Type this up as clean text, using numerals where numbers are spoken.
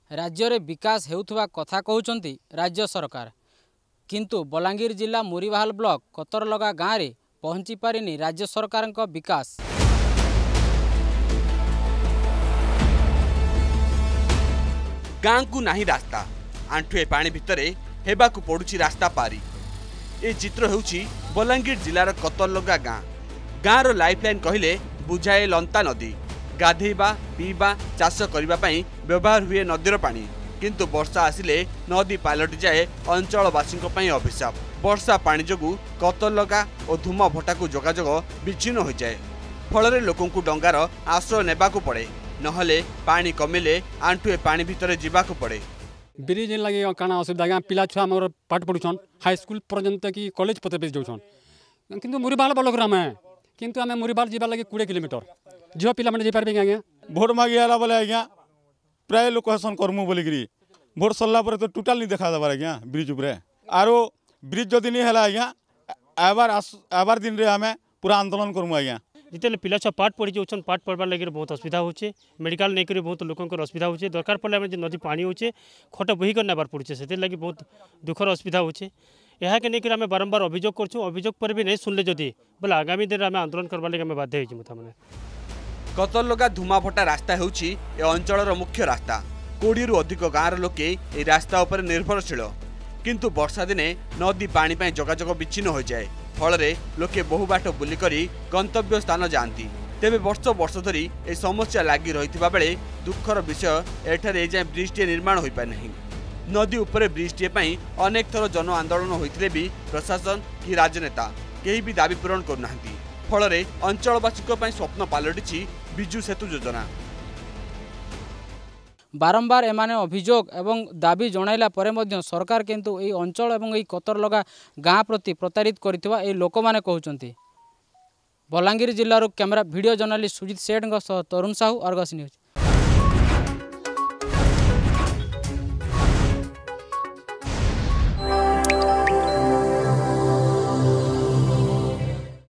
राज्य रे विकास हेउथुवा कथा कहउचंती राज्य सरकार किंतु बलांगीर जिला मुरीबाहाल ब्लॉक कतरलगा गाँव में पहुंची पारिनी राज्य सरकार विकास। गाँ को नहीं रास्ता आंठुए पानी भितरे हेबाकु पड़ुछि रास्ता पारी। ए चित्र हेउछि बलांगीर जिलार कतरलगा गाँ। गाँर लाइफलाइन कहले बुझाए लंता नदी। गाधेबा पीवा चाष करने व्यवहार हुए नदीर पानी, किंतु वर्षा आसिले नदी पालटि जाए अंचलवासी अभिशाप। वर्षा पानी जोगु कतरलगा और धूम भट्टा जोगाजोग विच्छिन्न हो जाए। फल लोकंकु डंगार आश्रय नेबाकु पड़े, नहले पानी कमिले आंठुए पानी भितर जीवाकु पड़े। ब्रिज लगे काना असुविधा पिला छुआ मोर पाठ पढ़ुछन हाई स्कूल पर्यंत कि कॉलेज पते पे जाउछन, किंतु मुरीबाहाल ब्लॉक रे आमे किंतु आमे मुरीबाहाल जीवा लगे 20 किलोमीटर झील पिला माने जाई पारबे आज्ञा। भोट मागी आला बोले आज्ञा प्राय लोक हसन करमु बोलिकरी भोट सरला पर तो टोटल नहीं देखा दबार आज्ञा ब्रिज उपरे। आरो ब्रिज जदि नहीं हैला आज्ञा आबार दिन रे आमे पूरा आंदोलन करमु आज्ञा। जिते पिला छुआ पाठ पढ़ी जाऊन पाठ पढ़वार लगे बहुत असुविधा होचे, मेडिकल नहीं करी बहुत लोकंर असुविधा होचे। दरकार पड़े नदी पानी होचे खट बोहिक नेबार पड़ुचे, से लगी बहुत दुखर असुविधा होचे। यहाँ के लेकर आम बारंबार अभियोग करछुं, अभियोग पर भी नहीं सुनले जदि बोले आगामी दिन में आंदोलन करवा लगे बाध्य होइछुं। कतरलगा धूमाभट्टा रास्ता हेउछि ए अंचलर मुख्य रास्ता। 20 रु अधिक गाँर लोके ए रास्ता उपर निर्भरशील, किंतु वर्षा दिने नदी पानी पई जोगाजोग विच्छिन्न हो जाए। फल लोके बहु बाट बुलिकरी गंतव्य स्थान जाती। तेबे वर्ष वर्ष धरी ए समस्या लगी रही बेले दुखर विषय एठारे एजाए ब्रिजटे निर्माण हो पारे नहीं। नदी उपरे ब्रिजटे पई अनेक थर जन आंदोलन होइतिले भी प्रशासन कि राजनेता केही भी दाबी पूरण करना। फल अंचलवासी स्वप्न पलटि बिजु सेतु योजना। बारंबार एमाने अभियोग एवं दाबी जणाइला परे मध्य सरकार किंतु एई अंचल एवं एई कतरलगा गाँ प्रति प्रतारित करितवा ए लोक माने कहउचंती। बलांगीर जिल्लार camera video journalist Sujit Seth Tarun Sahu, Argus news.